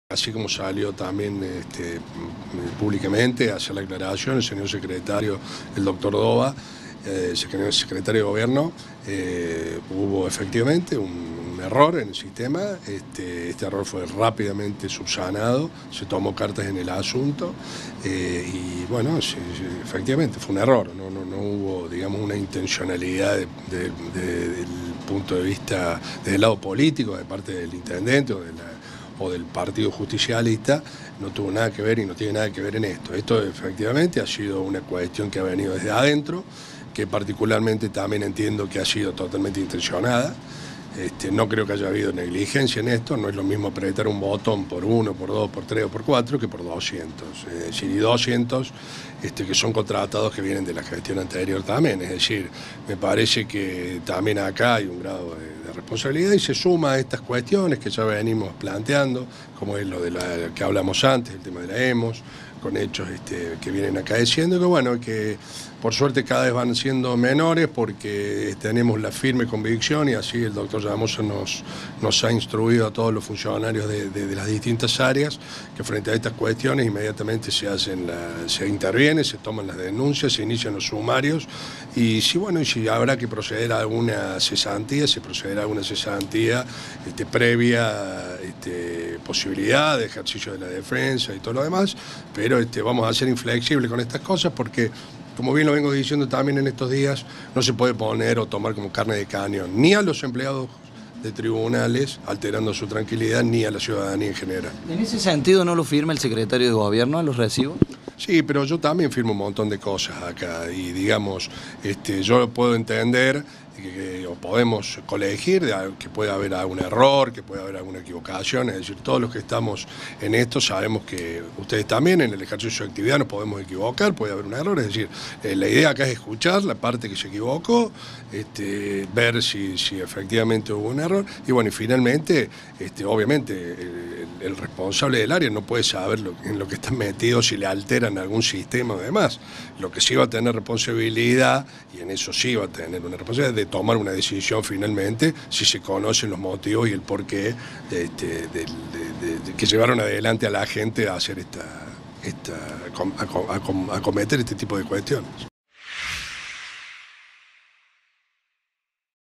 Así como salió también públicamente a hacer la aclaración el señor secretario, el doctor Dova, secretario de Gobierno, hubo efectivamente un error en el sistema. Este error fue rápidamente subsanado, se tomó cartas en el asunto y bueno, efectivamente fue un error, no hubo, digamos, una intencionalidad del punto de vista del lado político de parte del intendente o del Partido Justicialista. No tuvo nada que ver y no tiene nada que ver en esto. Esto efectivamente ha sido una cuestión que ha venido desde adentro, que particularmente también entiendo que ha sido totalmente intencionada. No creo que haya habido negligencia en esto. No es lo mismo apretar un botón por 1, por 2, por 3 o por 4 que por 200. Es decir, y 200 que son contratados que vienen de la gestión anterior también. Es decir, me parece que también acá hay un grado de responsabilidad y se suma a estas cuestiones que ya venimos planteando, como es lo de la que hablamos antes, el tema de la EMOS, con hechos que vienen acaeciendo, que bueno, que por suerte cada vez van siendo menores porque tenemos la firme convicción, y así el doctor Llamosa nos ha instruido a todos los funcionarios de las distintas áreas, que frente a estas cuestiones inmediatamente se interviene, se toman las denuncias, se inician los sumarios, y si habrá que proceder a alguna cesantía, se procederá a una cesantía previa posibilidad de ejercicio de la defensa y todo lo demás, pero vamos a ser inflexibles con estas cosas porque, como bien lo vengo diciendo también en estos días, no se puede poner o tomar como carne de cañón ni a los empleados de tribunales, alterando su tranquilidad, ni a la ciudadanía en general. ¿En ese sentido no lo firma el secretario de Gobierno a los recibos? Sí, pero yo también firmo un montón de cosas acá y digamos, yo puedo entender o podemos colegir que puede haber algún error, que puede haber alguna equivocación, es decir, todos los que estamos en esto sabemos que ustedes también en el ejercicio de su actividad nos podemos equivocar, puede haber un error, es decir, la idea acá es escuchar la parte que se equivocó, ver si efectivamente hubo un error y bueno, y finalmente, obviamente el responsable del área no puede saber en lo que están metidos, si le alteran algún sistema o demás. Lo que sí va a tener responsabilidad, y en eso sí va a tener una responsabilidad, de tomar una decisión finalmente, si se conocen los motivos y el porqué que llevaron adelante a la gente a hacer a cometer este tipo de cuestiones.